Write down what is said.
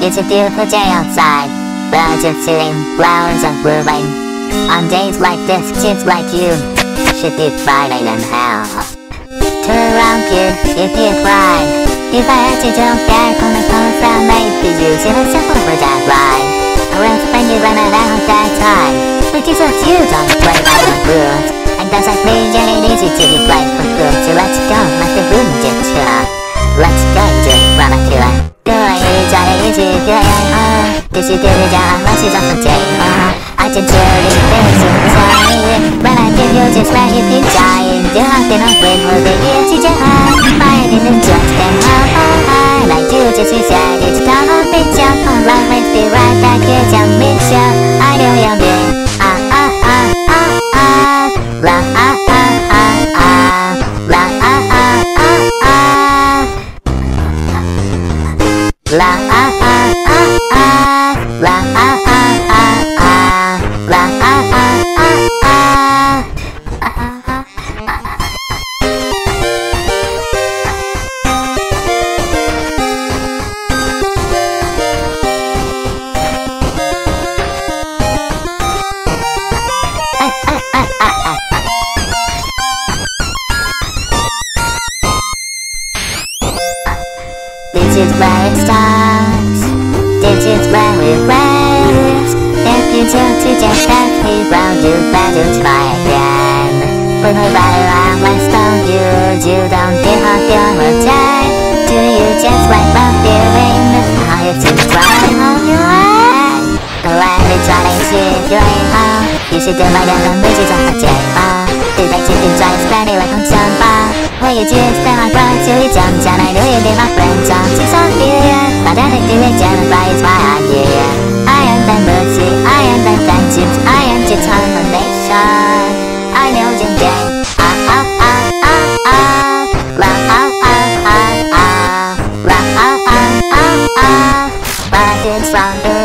It's a beautiful day outside. Birds are singing, flowers are blooming. On days like this, kids like you should be fighting in hell. Turn around, kid, if you cried. If I had to jump back on the phone that made for you, till it's simple for that ride. I will spend you running out that time. But it's up to you, don't play by the rules. And guys like me, it ain't easy to be played for good. So let's go, let the room get you. Let's go, just run up to it. Do I need to easy, do I Did you do it down, unless it's off the table. I did dirty things inside. When I give you just let you keep dying. Do I think I'll win, will be here to die. Fighting and just them high. Like you just said, it's time I'll be jump on right, let's be right back here, jump me show. I know you're me. La This is where it starts. This is where it ends. If you took to just back me round, you better try again. Put her right around my stone, you don't get how you're attack. Do you just wipe up your ring? How you to try on your head? Let me try to see if you ain't home. You should do my damn music on the table. Did I keep you trying to spend it like I'm some bar? Will you just spend my blood till you jump down? I know you'll be my friend, some to Sophia. But I didn't do it, Jennifer, is why I'm here. I am the mercy, I am the vengeance, I am determination. I know your game. But it's stronger.